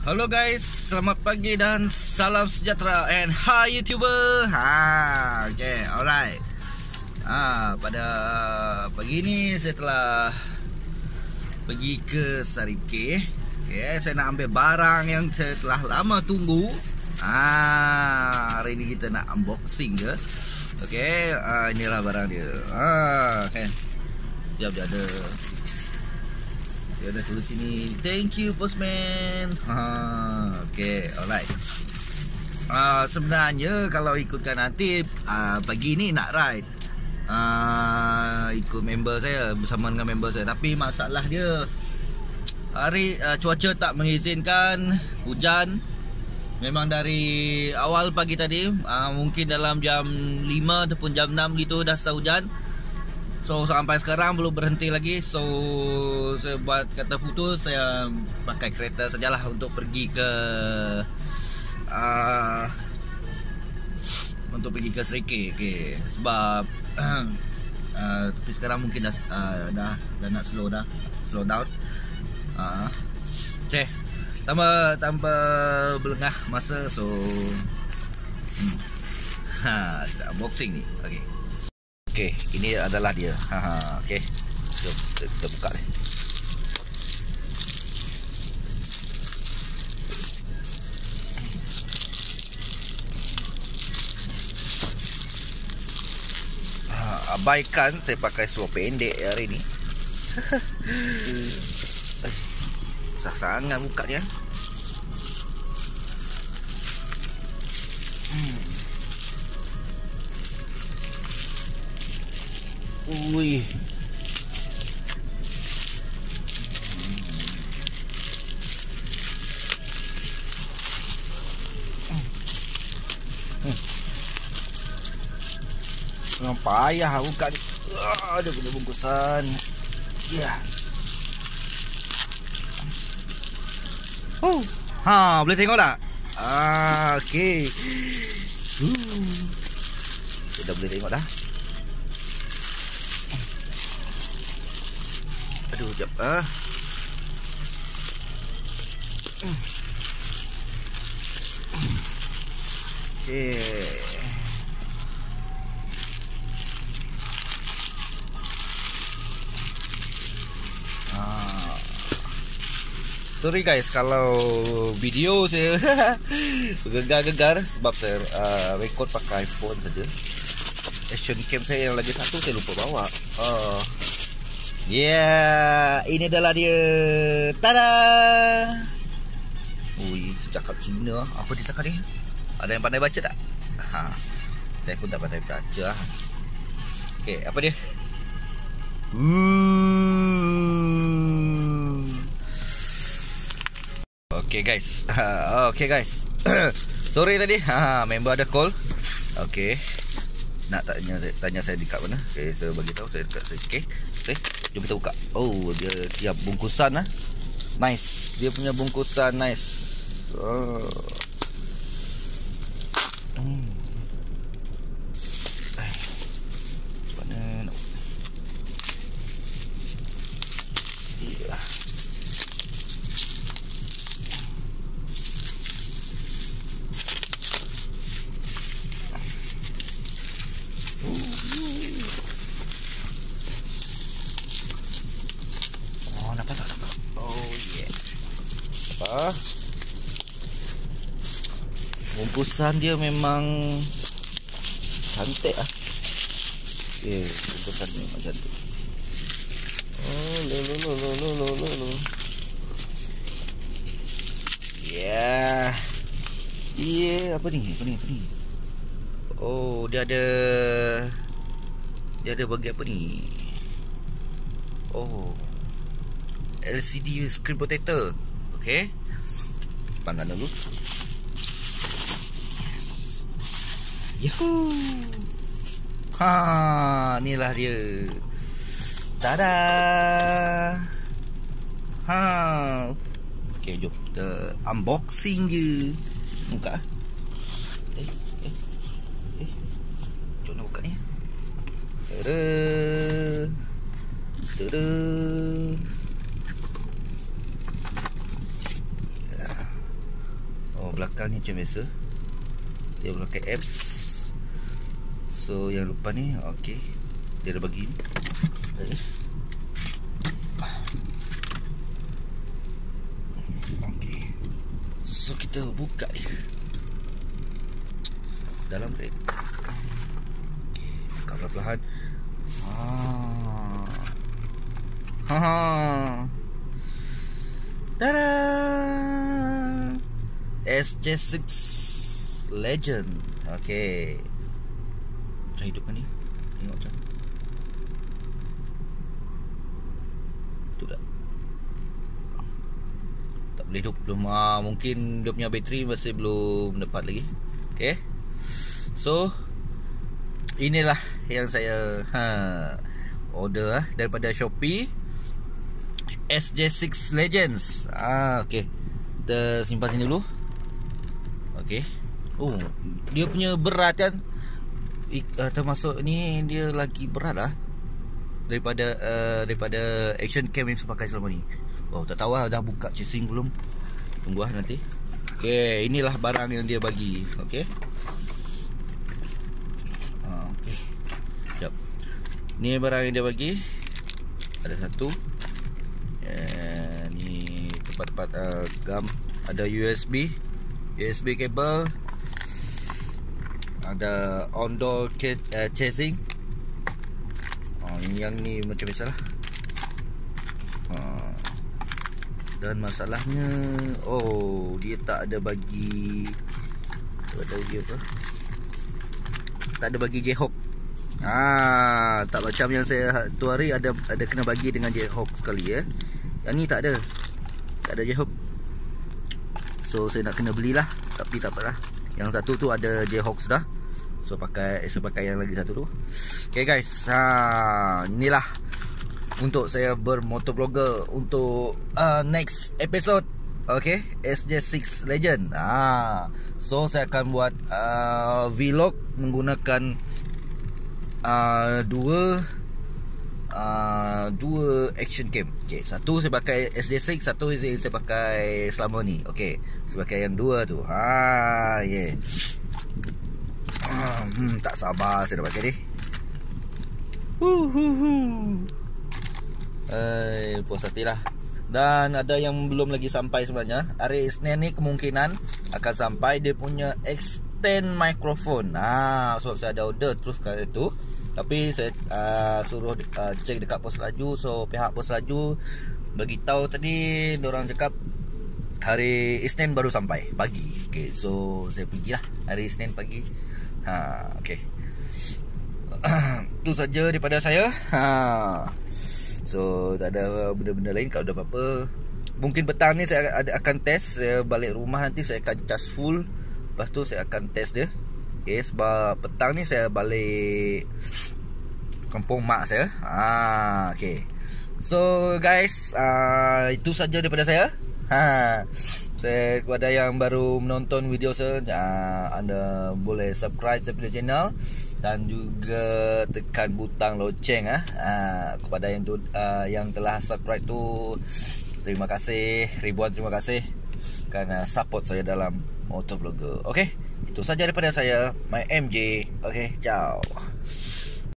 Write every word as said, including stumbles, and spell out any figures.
Halo guys, selamat pagi dan salam sejahtera. And hi YouTuber. Ha, okay, alright. Ha, pada pagi ni saya telah pergi ke Sarike. Okay, saya nak ambil barang yang saya telah lama tunggu. Ha, hari ni kita nak unboxing je. Okay, ha, inilah barang dia. Ha, okay. Siap dia ada. Dia ada tulis sini, thank you postman. Ha, okay, alright. Uh, sebenarnya kalau ikutkan nanti uh, pagi ni nak ride uh, ikut member saya, bersama dengan member saya. Tapi masalah dia hari uh, cuaca tak mengizinkan, hujan. Memang dari awal pagi tadi, uh, mungkin dalam jam lima ataupun jam enam gitu dah start hujan. So sampai sekarang belum berhenti lagi. So saya buat kata putus, saya pakai kereta sajalah untuk pergi ke uh, untuk pergi ke Sarike. Okay. Sebab uh, tapi sekarang mungkin dah uh, dah dah nak slow dah slow down. Uh, okay. Tambah tambah belengah masa, so hmm. ha, kita unboxing ni. Okay. Okey, ini adalah dia. Ha, okey. Jom kita, kita buka ni. Ha, abaikan saya pakai seluar pendek hari ni. Susah sangat bukanya. Hmm. Ui. Hmm. Memang payah buka ni. Ah, ada punya bungkusan. Ya. Yeah. Oh. Ha, boleh tengok tak? Ah, okey. Uh. Kita boleh tengok dah. Aduh, sekejap ah. Okey. Ah. Sorry guys kalau video saya bergegar-gegar sebab saya uh, record pakai iPhone saja. Action cam saya yang lagi satu saya lupa bawa. Ah. Ya, yeah, ini adalah dia. Tada! Ui, cakap Cina. Apa dia cakap dia? Ada yang pandai baca tak? Ha, saya pun tak pandai baca. Okey, apa dia? Hmm. Okey guys. Okey guys. Sorry tadi. Ha, member ada call. Okey. Nak tanya tanya saya dekat mana? Okey, saya bagi tahu saya dekat Sarike. Okey, jom kita buka. Oh, dia siap bungkusan ah. Nice. Dia punya bungkusan nice. Oh. Hmm. Eh. Mana nak? Ya. Ah, bungkusan dia memang cantik ah. Okay, bungkusan dia memang cantik. Oh, lo lo lo lo lo lo lo lo. Yeah. Yeah, apa ni? Apa ni? Apa ni? Oh, dia ada dia ada bagi apa ni? Oh, L C D screen protector. Okey. Pandang dulu. Yes. Yahoo. Ha, inilah dia. Tada. Ha. Okey, jom kita unboxing je. Buka. Eh, eh. Eh. Jom nak buka ni. Tada. Tada. belakang ni macam biasa. Dia pakai apps. So yang lupa ni, okey, dia dah bagi ni. Okey, so kita buka dia dalam red. Buka perlahan. Ah. Ha. Tada! S J six Legend. Okey. Macam hidupkan ni. Tengok macam. Tu tak? Tak boleh hidup belum. Ah, mungkin dia punya bateri masih belum dapat lagi. Okey. So inilah yang saya ha, order ah, daripada Shopee. S J six Legends. Ah, okey. Kita simpan sini dulu. Okey. Oh, dia punya berat kan? Ik, uh, termasuk ni dia lagi berat lah daripada uh, daripada action cam yang saya pakai selama ni. Oh, tak tahu lah dah buka casing belum. Tunggu lah nanti. Okey, inilah barang yang dia bagi. Okey. Uh, Okey. Siap. Ni barang yang dia bagi. Ada satu. Uh, ni tempat-tempat uh, gam. Ada U S B, U S B cable. Ada on-door uh, casing. Oh, yang ni macam biasalah. Uh, dan masalahnya, oh, dia tak ada bagi. Tak tahu dia apa. Tak ada bagi J-hook. Ah, tak macam yang saya tu hari ada ada kena bagi dengan J-hook sekali ya. Yang ni tak ada. Tak ada J-hook. So saya nak kena belilah, tapi tak apalah. Yang satu tu ada J-hook dah. So pakai so pakai yang lagi satu tu. Okay guys, ha, inilah untuk saya bermotovlogger untuk uh, next episode. Okay, S J six Legend. Ha, so saya akan buat uh, vlog menggunakan uh, dua uh, dua action cam. Okay, satu saya pakai S J six, satu saya pakai selama ni. Okay, saya pakai yang dua tu. Ha, yeah. Hmm, tak sabar saya nak pakai ni. Huhuhu. Eh, puas hatilah. Dan ada yang belum lagi sampai sebenarnya. Hari Isnin ni kemungkinan akan sampai dia punya extend microphone. Ah, so saya ada order terus kali itu. Tapi saya uh, suruh uh, cek dekat pos laju. So pihak pos laju bagi tahu tadi, diorang cakap hari Isnin baru sampai pagi. Okay, so saya pergilah hari Isnin pagi. Ha, okey. Itu saja daripada saya. Ha. So tak ada benda-benda lain. Kalau ada apa-apa, mungkin petang ni saya akan test. Saya balik rumah nanti saya akan charge full. Lepas tu saya akan test dia. Okay, sebab petang ni saya balik kampung mak saya. Ha, okay. So guys, uh, itu saja daripada saya. Ha. Saya kepada yang baru menonton video saya, uh, anda boleh subscribe saya punya channel dan juga tekan butang loceng ah. Uh, kepada yang tu, uh, yang telah subscribe tu, terima kasih, ribuan terima kasih kerana support saya dalam motovlogger. Okey, itu saja daripada saya, My M J. Okey, ciao.